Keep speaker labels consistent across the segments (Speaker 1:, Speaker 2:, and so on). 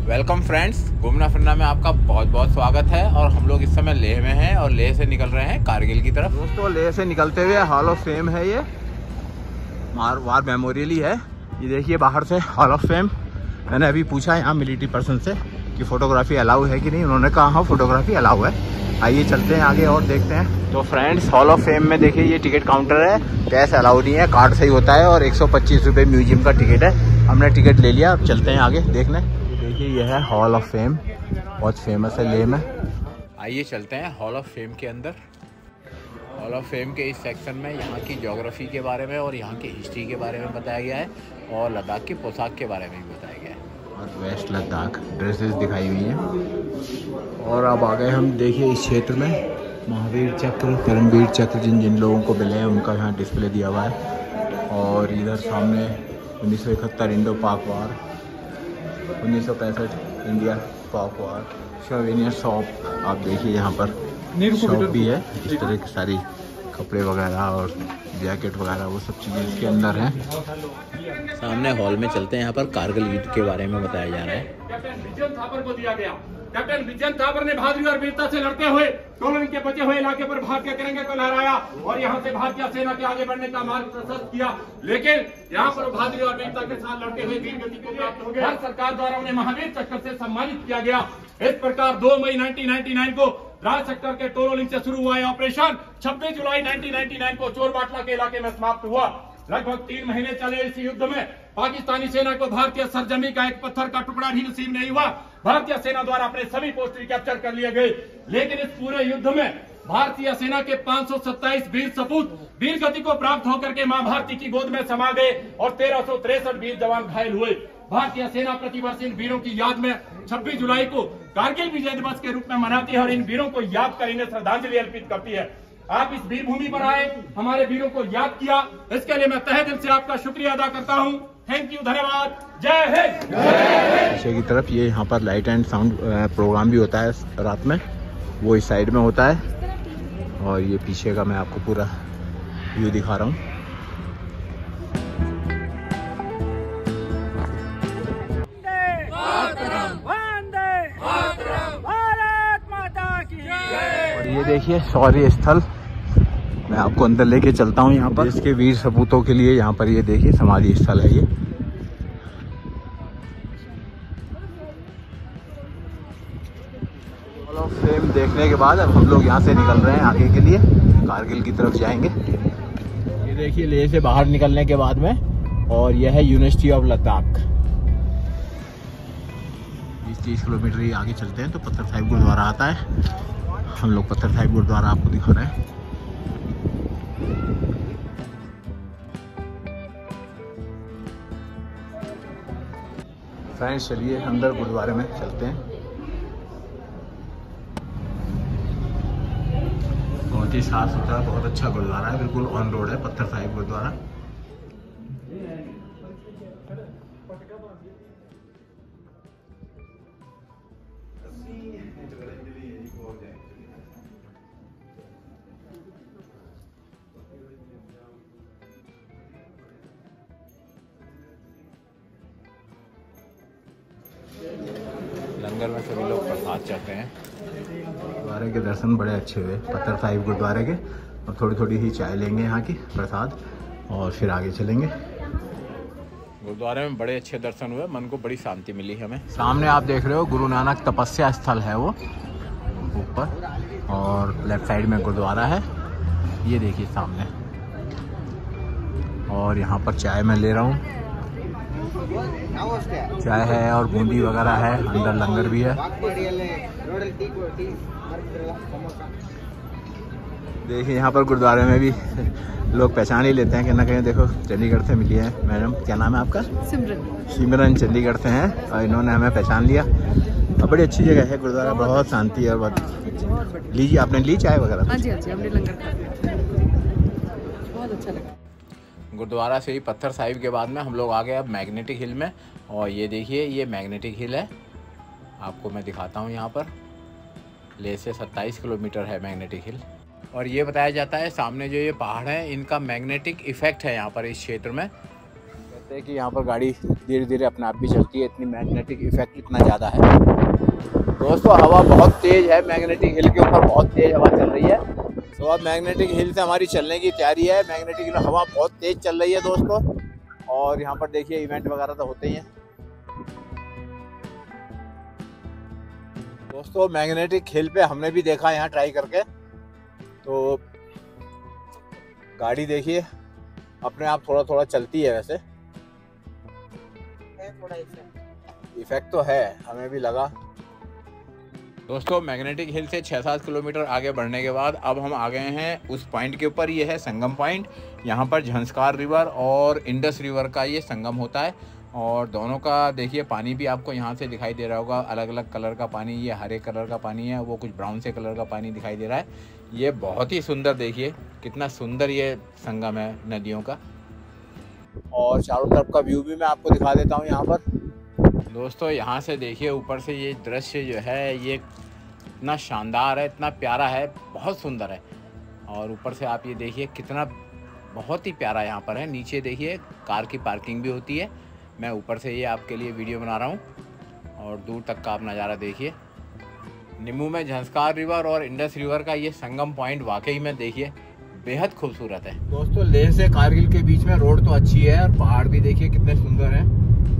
Speaker 1: Welcome friends, घूमना फिरना में आपका बहुत बहुत स्वागत है। और हम लोग इस समय लेह में हैं और लेह से निकल रहे हैं कारगिल की तरफ। दोस्तों, लेह से निकलते हुए हॉल ऑफ फेम है, ये वार मेमोरियल ही है। ये देखिए बाहर से हॉल ऑफ फेम। मैंने अभी पूछा यहाँ मिलिट्री पर्सन से कि फ़ोटोग्राफी अलाउ है कि नहीं। उन्होंने कहा हाँ फ़ोटोग्राफी अलाउ है। आइए चलते हैं आगे और देखते हैं। तो फ्रेंड्स, हॉल ऑफ फेम में देखिए ये टिकट काउंटर है। कैश अलाउ नहीं है, कार्ड से ही होता है। और 125 रुपये म्यूजियम का टिकट है। हमने टिकट ले लिया, अब चलते हैं आगे देखने। देखिए यह है हॉल ऑफ फेम, बहुत फेमस है लेह में। आइए चलते हैं हॉल ऑफ फेम के अंदर। हॉल ऑफ फेम के इस सेक्शन में यहाँ की ज्योग्राफी के बारे में और यहाँ की हिस्ट्री के बारे में बताया गया है और लद्दाख की पोशाक के बारे में भी बताया गया है। और वेस्ट लद्दाख ड्रेसेस दिखाई हुई हैं। और अब आ गए हम, देखिए इस क्षेत्र में महावीर चक्र, परमवीर चक्र जिन लोगों को मिले हैं उनका यहाँ डिस्प्ले दिया हुआ है। और इधर सामने 1971 इंडो पाक वार, 1965 इंडिया पाक वार, सोवेनियर शॉप। आप देखिए यहाँ पर शॉप भी है, इस तरह की सारी कपड़े वगैरह और जैकेट वगैरह वो सब चीज़ें इसके अंदर हैं। सामने हॉल में चलते हैं, यहाँ पर कारगिल युद्ध के बारे में बताया जा रहा है।
Speaker 2: कैप्टन विजयन थापर को दिया गया। कैप्टन विजयन थापर ने बहादुरी और वीरता से लड़ते हुए टोलन के बचे हुए इलाके पर भारतीय तिरंगे को लहराया और यहाँ से भारतीय सेना के आगे बढ़ने का मार्ग प्रशस्त किया। लेकिन यहाँ पर बहादुरी और वीरता के साथ लड़ते हुए वीर गति को प्राप्त हो गए। भारत सरकार द्वारा उन्हें महावीर चक्र से सम्मानित किया गया। इस प्रकार 2 मई 1999 को राज सेक्टर के टोलोलिंग से शुरू हुआ ऑपरेशन 26 जुलाई 1999 को चोरबाटला के इलाके में समाप्त हुआ। लगभग 3 महीने चले इस युद्ध में पाकिस्तानी सेना को भारतीय सरजमी का एक पत्थर का टुकड़ा भी नसीब नहीं हुआ। भारतीय सेना द्वारा अपने सभी पोस्ट कैप्चर कर लिए गए। लेकिन इस पूरे युद्ध में भारतीय सेना के 527 वीर सपूत वीर गति को प्राप्त होकर के मां भारती की गोद में समा गए और 1363 वीर जवान घायल हुए। भारतीय सेना प्रतिवर्ष इन वीरों की याद में 26 जुलाई को कारगिल विजय दिवस के रूप में मनाती है और इन वीरों को याद कर इन्हें श्रद्धांजलि अर्पित करती है। आप इस वीर भूमि पर आए, हमारे वीरों को याद किया, इसके लिए मैं तहे दिल से आपका शुक्रिया अदा करता हूं। थैंक यू, धन्यवाद। जय हिंद।
Speaker 1: पीछे की तरफ ये यहाँ पर लाइट एंड साउंड प्रोग्राम भी होता है रात में, वो इस साइड में होता है। और ये पीछे का मैं आपको पूरा व्यू दिखा रहा हूँ। और ये देखिए शौर्य स्थल, मैं आपको अंदर लेके चलता हूँ। यहाँ पर इसके वीर सपूतों के लिए यहाँ पर ये देखिए समाधि स्थल है। ये हॉल ऑफ फेम देखने के बाद अब हम लोग यहाँ से निकल रहे हैं आगे के लिए, कारगिल की तरफ जाएंगे। ये देखिए लेह से बाहर निकलने के बाद में, और यह है यूनिवर्सिटी ऑफ लद्दाख। 20-30 किलोमीटर ही आगे चलते हैं तो पत्थर साहिब गुरुद्वारा आता है। हम लोग पत्थर साहिब गुरुद्वारा आपको दिखा रहे हैं। फ्रेंड्स, चलिए अंदर गुरुद्वारे में चलते हैं। बहुत ही साफ सुथरा, बहुत अच्छा गुरुद्वारा है, बिल्कुल ऑन रोड है पत्थर साहिब गुरुद्वारा। लंगर में सभी लोग प्रसाद चाहते हैं। गुरुद्वारे के दर्शन बड़े अच्छे हुए पत्थर साहिब गुरुद्वारे के। अब थोड़ी थोड़ी ही चाय लेंगे यहाँ की प्रसाद और फिर आगे चलेंगे। गुरुद्वारे में बड़े अच्छे दर्शन हुए, मन को बड़ी शांति मिली हमें। सामने आप देख रहे हो गुरु नानक तपस्या स्थल है वो ऊपर, और लेफ्ट साइड में गुरुद्वारा है। ये देखिए सामने। और यहाँ पर चाय मैं ले रहा हूँ, चाय है और बूंदी वगैरह है। अंदर लंगर भी है। देखिए यहाँ पर गुरुद्वारे में भी लोग पहचान ही लेते हैं कि ना कहीं। देखो चंडीगढ़ से मिली है मैडम, क्या नाम है आपका? सिमरन चंडीगढ़ से हैं और इन्होंने हमें पहचान लिया। और बड़ी अच्छी जगह है गुरुद्वारा, बहुत शांति है। बहुत लीजिए, आपने ली चाय वगैरह?
Speaker 3: हाँ जी, हमने लंगर खाया, बहुत अच्छा लगा।
Speaker 1: गुरुद्वारा से ही पत्थर साहिब के बाद में हम लोग आ गए अब मैग्नेटिक हिल में। और ये देखिए ये मैग्नेटिक हिल है, आपको मैं दिखाता हूँ। यहाँ पर लेह से 27 किलोमीटर है मैग्नेटिक हिल। और ये बताया जाता है सामने जो ये पहाड़ है इनका मैग्नेटिक इफेक्ट है यहाँ पर इस क्षेत्र में। कहते देखिए यहाँ पर गाड़ी धीरे धीरे अपने आप भी चलती है, इतनी मैग्नेटिक इफेक्ट इतना ज़्यादा है। दोस्तों हवा बहुत तेज़ है, मैग्नेटिक हिल के ऊपर बहुत तेज़ हवा चल रही है। तो अब मैग्नेटिक हिल से हमारी चलने की तैयारी है। मैग्नेटिक हिल हवा बहुत तेज़ चल रही है दोस्तों, और यहाँ पर देखिए इवेंट वगैरह तो होते ही हैं। दोस्तों मैग्नेटिक हिल पे हमने भी देखा यहाँ ट्राई करके, तो गाड़ी देखिए अपने आप थोड़ा थोड़ा चलती है। वैसे
Speaker 3: थोड़ा
Speaker 1: इफेक्ट तो है, हमें भी लगा। दोस्तों मैग्नेटिक हिल से 6-7 किलोमीटर आगे बढ़ने के बाद अब हम आ गए हैं उस पॉइंट के ऊपर। ये है संगम पॉइंट। यहाँ पर झंस्कार रिवर और इंडस रिवर का ये संगम होता है, और दोनों का देखिए पानी भी आपको यहाँ से दिखाई दे रहा होगा। अलग अलग कलर का पानी, ये हरे कलर का पानी है, वो कुछ ब्राउन से कलर का पानी दिखाई दे रहा है। ये बहुत ही सुंदर, देखिए कितना सुंदर ये संगम है नदियों का। और चारों तरफ का व्यू भी मैं आपको दिखा देता हूँ यहाँ पर। दोस्तों यहाँ से देखिए ऊपर से ये दृश्य जो है ये इतना शानदार है, इतना प्यारा है, बहुत सुंदर है। और ऊपर से आप ये देखिए कितना बहुत ही प्यारा यहाँ पर है। नीचे देखिए कार की पार्किंग भी होती है। मैं ऊपर से ये आपके लिए वीडियो बना रहा हूँ, और दूर तक का आप नज़ारा देखिए। निम्बू में झंस्कार रिवर और इंडस रिवर का ये संगम पॉइंट वाकई में देखिए बेहद खूबसूरत है। दोस्तों लेह से कारगिल के बीच में रोड तो अच्छी है, और पहाड़ भी देखिए कितने सुंदर हैं।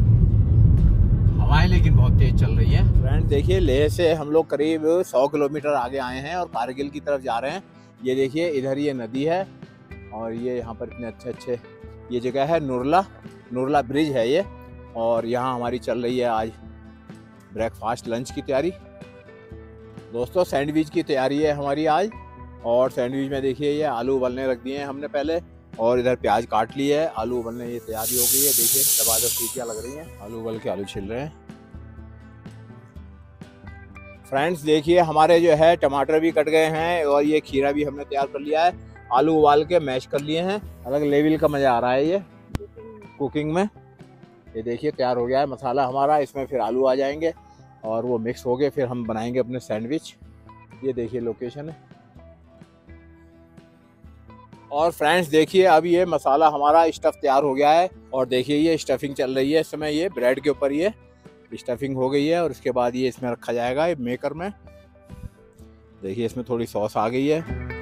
Speaker 1: हवाएं लेकिन बहुत तेज चल रही है। फ्रेंड देखिए लेह से हम लोग करीब 100 किलोमीटर आगे आए हैं और कारगिल की तरफ जा रहे हैं। ये देखिए इधर ये नदी है, और ये यहाँ पर इतने अच्छे अच्छे ये जगह है। नुरला ब्रिज है ये, और यहाँ हमारी चल रही है आज ब्रेकफास्ट लंच की तैयारी। दोस्तों सैंडविच की तैयारी है हमारी आज, और सैंडविच में देखिए ये आलू उबलने रख दिए हैं हमने पहले, और इधर प्याज काट ली है। आलू उबलने ये तैयारी हो गई है। देखिए दबा सीटियाँ लग रही हैं, आलू उबल के आलू छिल रहे हैं। फ्रेंड्स देखिए हमारे जो है टमाटर भी कट गए हैं, और ये खीरा भी हमने तैयार कर लिया है। आलू उबाल के मैश कर लिए हैं। अलग लेवल का मज़ा आ रहा है ये कुकिंग में। ये देखिए तैयार हो गया है मसाला हमारा। इसमें फिर आलू आ जाएंगे और वो मिक्स हो गए, फिर हम बनाएंगे अपने सैंडविच। ये देखिए लोकेशन है। और फ्रेंड्स देखिए अब ये मसाला हमारा स्टफ़ तैयार हो गया है, और देखिए ये स्टफिंग चल रही है इस समय। ये ब्रेड के ऊपर ये स्टफिंग हो गई है, और उसके बाद ये इसमें रखा जाएगा ये मेकर में। देखिए इसमें थोड़ी सॉस आ गई है,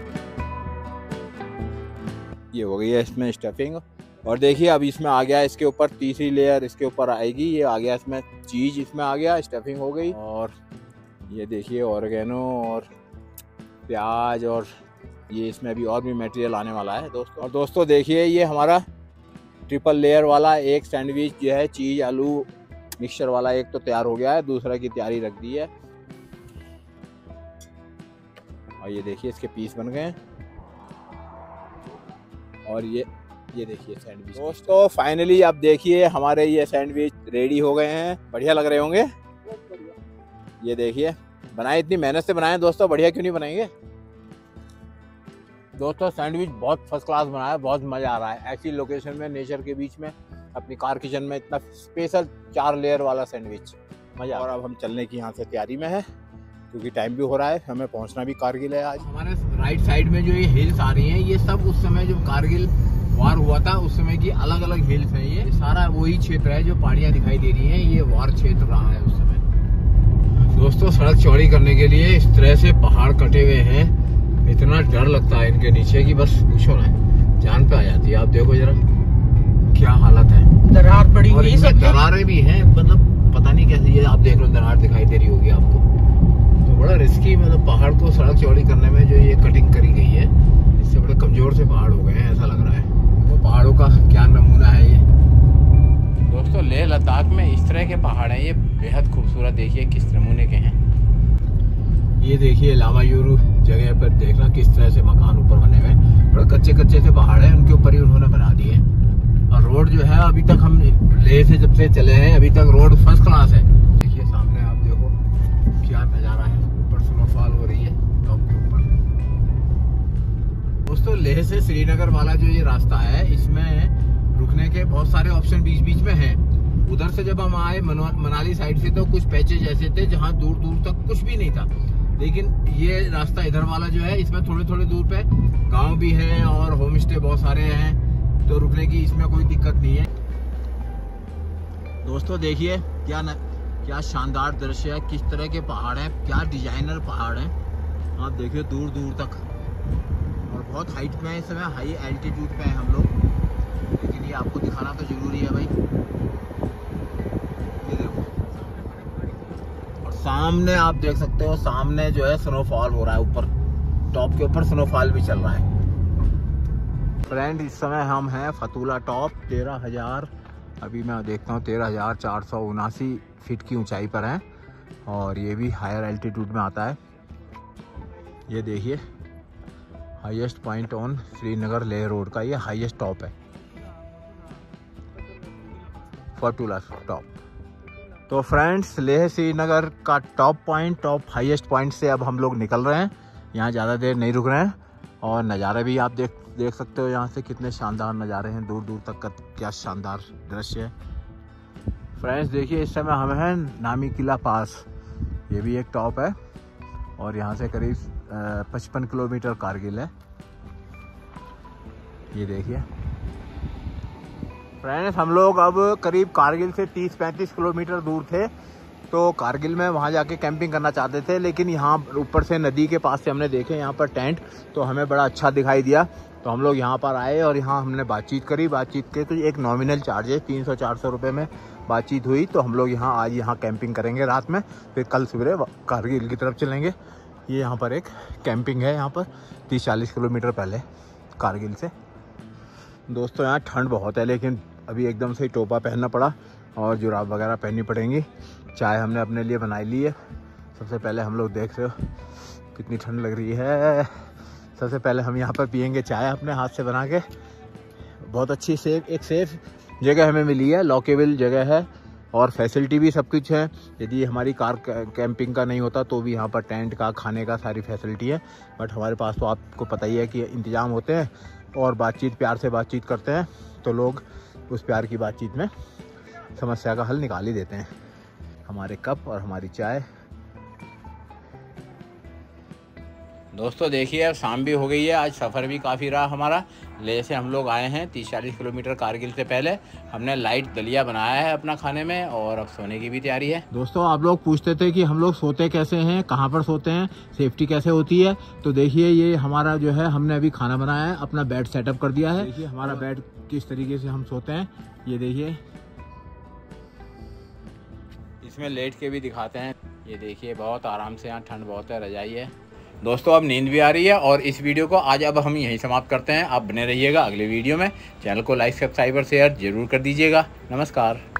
Speaker 1: ये हो गई है इसमें स्टफिंग। और देखिए अब इसमें आ गया इसके ऊपर तीसरी लेयर, इसके ऊपर आएगी। ये आ गया इसमें चीज़, इसमें आ गया स्टफिंग हो गई। और ये देखिए ऑर्गेनो और प्याज, और ये इसमें अभी और भी मटेरियल आने वाला है दोस्तों। और दोस्तों देखिए ये हमारा ट्रिपल लेयर वाला एक सैंडविच जो है चीज़ आलू मिक्सचर वाला, एक तो तैयार हो गया है, दूसरा की तैयारी रख दी है। और ये देखिए इसके पीस बन गए हैं, और ये देखिए सैंडविच। दोस्तों फाइनली अब देखिए हमारे ये सैंडविच रेडी हो गए हैं। बढ़िया लग रहे होंगे। ये देखिए बनाए, इतनी मेहनत से बनाए दोस्तों, बढ़िया क्यों नहीं बनाएंगे। दोस्तों सैंडविच बहुत फर्स्ट क्लास बनाया है, बहुत मज़ा आ रहा है। ऐसी लोकेशन में नेचर के बीच में अपनी कार किचन में इतना स्पेशल 4 लेयर वाला सैंडविच मज़ा। और अब हम चलने की यहाँ से तैयारी में है, क्योंकि टाइम भी हो रहा है, हमें पहुँचना भी कारगिल है आज। हमारे राइट साइड में जो ये हिल्स आ रही हैं, ये सब उस समय जो कारगिल वार हुआ था उस समय की अलग अलग हिल्स हैं। ये सारा वही क्षेत्र है, जो पहाड़ियाँ दिखाई दे रही हैं, ये वार क्षेत्र रहा है उस समय। दोस्तों सड़क चौड़ी करने के लिए इस तरह से पहाड़ कटे हुए हैं। इतना डर लगता है इनके नीचे की बस पूछो ना, जान पे आ जाती है। आप देखो जरा क्या हालत है।
Speaker 3: दरार पड़ी
Speaker 1: हुई है, दरारें भी हैं, मतलब पता नहीं कैसे। ये आप देख लो दरार दिखाई दे रही होगी आपको। तो बड़ा रिस्की, मतलब पहाड़ को सड़क चौड़ी करने में जो ये कटिंग करी गई है, इससे बड़े कमजोर से पहाड़ हो गए हैं ऐसा लग रहा है। तो पहाड़ों का क्या नमूना है ये। दोस्तों लेह लद्दाख में इस तरह के पहाड़ हैं, ये बेहद खूबसूरत। देखिए किस नमूने के हैं। ये देखिए लामायुरू जगह पर देखना किस तरह से मकान ऊपर बने हुए हैं। बड़े कच्चे कच्चे से पहाड़ हैं, उनके ऊपर ही उन्होंने बना दिए। और रोड जो है अभी तक हम लेह से जब से चले हैं अभी तक रोड फर्स्ट क्लास है। देखिए सामने आप देखो क्या नज़ारा है, ऊपर स्नोफॉल हो रही है टॉप के ऊपर। दोस्तों लेह से श्रीनगर वाला जो ये रास्ता है, इसमें रुकने के बहुत सारे ऑप्शन बीच बीच में हैं। उधर से जब हम आए मनाली साइड से, तो कुछ पैचेज ऐसे थे जहाँ दूर दूर तक कुछ भी नहीं था। लेकिन ये रास्ता इधर वाला जो है, इसमें थोड़े थोड़े दूर पे गांव भी है और होम स्टे बहुत सारे हैं, तो रुकने की इसमें कोई दिक्कत नहीं है। दोस्तों देखिए क्या शानदार दृश्य है, किस तरह के पहाड़ हैं, क्या डिजाइनर पहाड़ हैं। आप देखिए दूर दूर तक, और बहुत हाइट में है इस समय, हाई एल्टीट्यूड पे है हम लोग, लेकिन ये आपको दिखाना तो जरूरी है भाई। ये देखो, और सामने आप देख सकते हो, सामने जो है स्नोफॉल हो रहा है, ऊपर टॉप के ऊपर स्नोफॉल भी चल रहा है। फ्रेंड इस समय हम हैं फतूला टॉप, 13,000, अभी मैं देखता हूँ 13,479 फीट की ऊंचाई पर है, और ये भी हायर एल्टीट्यूड में आता है। ये देखिए highest point on Srinagar Leh road का ये हाईएस्ट टॉप है, फतूला टॉप। तो फ्रेंड्स लेह श्रीनगर का top point, top highest point से अब हम लोग निकल रहे हैं। यहाँ ज़्यादा देर नहीं रुक रहे हैं, और नज़ारे भी आप देख सकते हो यहाँ से, कितने शानदार नज़ारे हैं, दूर दूर तक का क्या शानदार दृश्य है। फ्रेंड्स देखिए इस समय हम हैं नामी किला पास, ये भी एक टॉप है, और यहाँ से करीब 55 किलोमीटर कारगिल है। ये देखिए फ्रेंड्स, हम लोग अब करीब कारगिल से 30-35 किलोमीटर दूर थे, तो कारगिल में वहाँ जाके कैंपिंग करना चाहते थे, लेकिन यहाँ ऊपर से नदी के पास से हमने देखे यहाँ पर टेंट, तो हमें बड़ा अच्छा दिखाई दिया, तो हम लोग यहाँ पर आए और यहाँ हमने बातचीत करी। बातचीत के तो एक नॉमिनल चार्ज है, 300-400 रुपये में बातचीत हुई, तो हम लोग आज यहाँ कैंपिंग करेंगे रात में, फिर कल सुबह कारगिल की तरफ चलेंगे। ये यहाँ पर एक कैंपिंग है, यहाँ पर 30-40 किलोमीटर पहले कारगिल से। दोस्तों यहाँ ठंड बहुत है, लेकिन अभी एकदम से टोपा पहनना पड़ा और जुराब वगैरह पहननी पड़ेंगी। चाय हमने अपने लिए बनाई ली है। सबसे पहले हम लोग देख रहे हो कितनी ठंड लग रही है। सबसे पहले हम यहाँ पर पियेंगे चाय अपने हाथ से बना के। बहुत अच्छी एक सेफ जगह हमें मिली है, लॉकेबल जगह है, और फैसिलिटी भी सब कुछ है। यदि हमारी कार कैंपिंग का नहीं होता तो भी यहाँ पर टेंट का, खाने का सारी फैसिलिटी है, बट हमारे पास तो आपको पता ही है कि इंतज़ाम होते हैं, और बातचीत प्यार से बातचीत करते हैं, तो लोग उस प्यार की बातचीत में समस्या का हल निकाल ही देते हैं। हमारे कप और हमारी चाय। दोस्तों देखिए अब शाम भी हो गई है, आज सफ़र भी काफ़ी रहा हमारा। लेह से हम लोग आए हैं 30-40 किलोमीटर कारगिल से पहले। हमने लाइट दलिया बनाया है अपना खाने में, और अब सोने की भी तैयारी है। दोस्तों आप लोग पूछते थे कि हम लोग सोते कैसे हैं, कहाँ पर सोते हैं, सेफ्टी कैसे होती है, तो देखिए ये हमारा जो है, हमने अभी खाना बनाया है, अपना बेड सेटअप कर दिया है। देखिए हमारा बेड किस तरीके से हम सोते हैं, ये देखिए, इसमें लेट के भी दिखाते हैं। ये देखिए बहुत आराम से, यहाँ ठंड बहुत है, रजाई है। दोस्तों अब नींद भी आ रही है, और इस वीडियो को आज अब हम यहीं समाप्त करते हैं। आप बने रहिएगा अगले वीडियो में। चैनल को लाइक, सब्सक्राइब और शेयर जरूर कर दीजिएगा। नमस्कार।